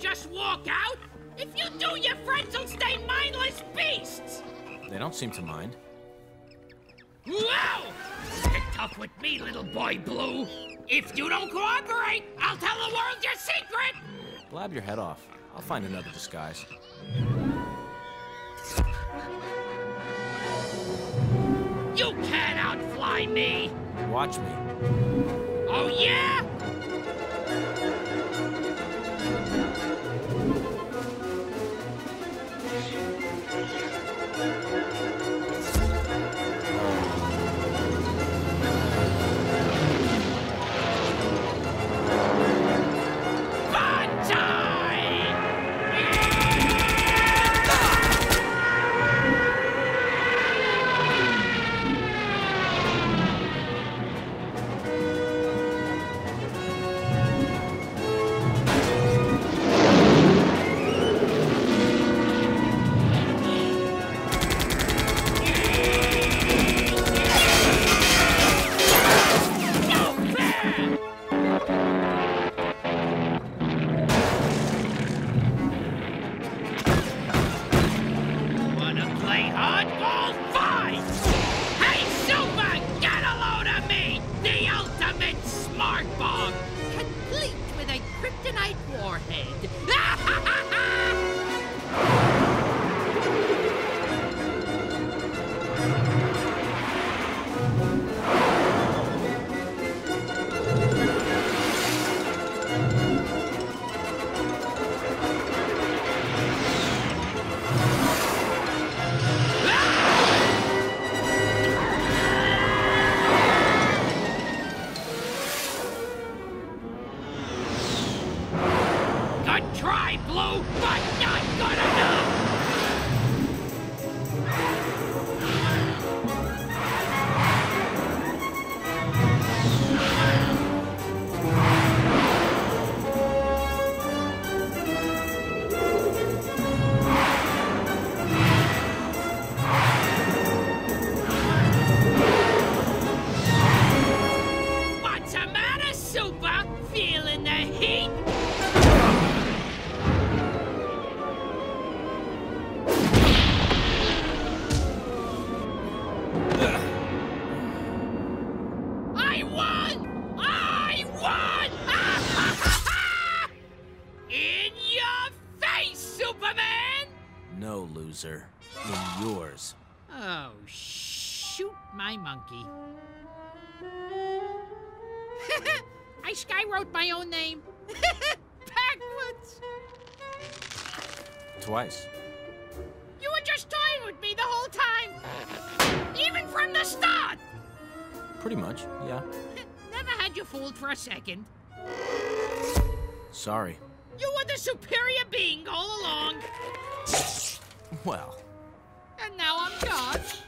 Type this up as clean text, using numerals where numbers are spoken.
just walk out? If you do, your friends will stay mindless beasts! They don't seem to mind. Whoa! Get tough with me, little boy Blue. If you don't cooperate, I'll tell the world your secret! Blab your head off. I'll find another disguise. You can't outfly me! Watch me. Oh, yeah? No, loser. In yours. Oh, shoot my monkey. I skywrote my own name. Backwards. Twice. You were just toying with me the whole time. Even from the start. Pretty much, yeah. Never had you fooled for a second. Sorry. You were the superior being all along. Well. And now I'm gone.